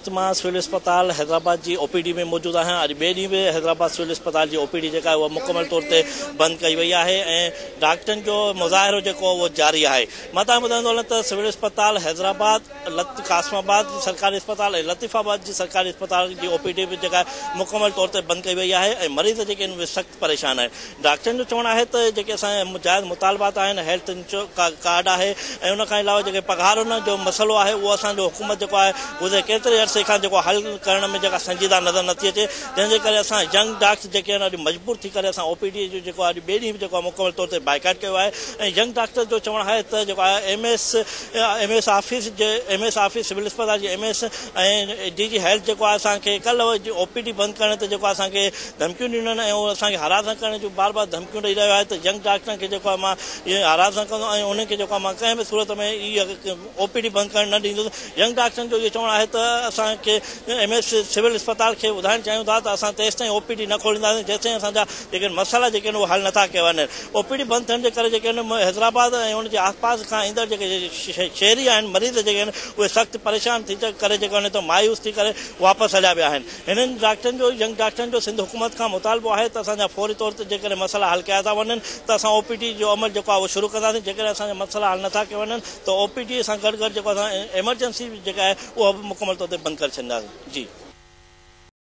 वक्त मां सिविल अस्पताल हैदराबाद की ओपीडी में मौजूद आहियां। अॼु ॿिए ॾींहुं बि हैदराबाद सिविल अस्पताल की ओपीडी जेका आहे उहा मुकमल तौर ते बंदि कई वई आहे ऐं डॉक्टरनि जो मुज़ाहिरो जेको उहो जारी आहे। मां तव्हांखे ॿुधाईंदो हलां त सिविल अस्पताल हैदराबाद, कासमाबाद सरकारी अस्पताल ऐं लतीफ़ाबाद जी सरकारी अस्पताल की ओपीडी बि जेका आहे मुकमल तौर ते बंदि कई वई आहे ऐं मरीज़ जेके आहिनि उहे सख़्तु परेशान आहिनि। डॉक्टरनि जो चवणु आहे त जेके असांजे जाइज़ मुतालबात आहिनि, हेल्थ कार्ड आहे ऐं उनखां अलावा जेके पघारुनि जो मसइलो आहे उहो असांजो हुकूमत जेको आहे गुज़िरे केतिरे अरसे खां जेको हल करण में जेका संजीदा नज़र नथी अचे, जंहिंजे करे असां यंग डॉक्टर जेके आहिनि अॼु मजबूर थी करे असां ओपीडी जो जेको अॼु ॿिए ॾींहुं बि जेको आहे मुकमल तौर ते बाइकाट कयो आहे। ऐं यंग डॉक्टर जो चवणु आहे त जेको आहे एमएस ऑफिस सिविल अस्पताल जी एमएस ऐं डीजी हेल्थ जेको आहे असांखे कल्ह ओपीडी बंदि करण ते जेको असांखे धमकियूं ॾिनियूं आहिनि ऐं असांखे हारास करण जूं बार बार धमकियूं ॾेई रहियो आहे त यंग डॉक्टरनि खे जेको आहे मां इहे हारास कंदो ऐं उन्हनि खे जेको आहे मां कंहिं बि सूरत में इहा ओपीडी बंदि करणु न ॾींदुसि। यंग डॉक्टरनि जो इहो चवणु आहे त असांखे एमएस सिविल अस्पताल खे ॿुधाइणु चाहियूं था त असां तेसि ताईं ओपीडी न खोलींदासीं जेसि ताईं असांजा जेके मसइला जेके आहिनि उहे हल नथा कया वञनि। ओपीडी बंदि थियण जे करे जेके आहिनि हैदराबाद ऐं उनजे आसपास खां ईंदड़ जेके शहरी आहिनि मरीज़ जेके आहिनि उहे सख़्तु परेशान थी करे जेके आहिनि त मायूस थी करे वापसि हलिया विया आहिनि। हिननि डॉक्टरनि जो यंग डॉक्टरनि जो सिंध हुकूमत खां मुतालबो आहे त असांजा फौरी तौर ते जेकॾहिं मसइला हल कया था वञनि त असां ओपीडी जो अमल जेको आहे उहो शुरू कंदासीं। जेकॾहिं असांजा मसइला हल नथा कया वञनि त ओपीडी सां गॾु जेको असां एमरजेंसी जेका आहे उहा बि मुकमल तौर ते बंदि करे छॾींदासीं। जी।